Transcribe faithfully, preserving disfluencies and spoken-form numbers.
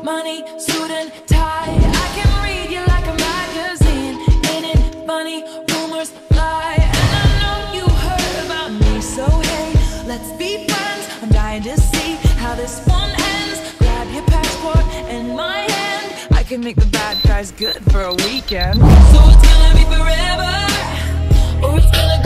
money, suit and tie. I can read you like a magazine. Ain't it funny? Rumors fly, and I know you heard about me. So hey, let's be friends. I'm dying to see how this one ends. Grab your passport and my hand. I can make the bad guys good for a weekend. So it's gonna be forever, or it's gonna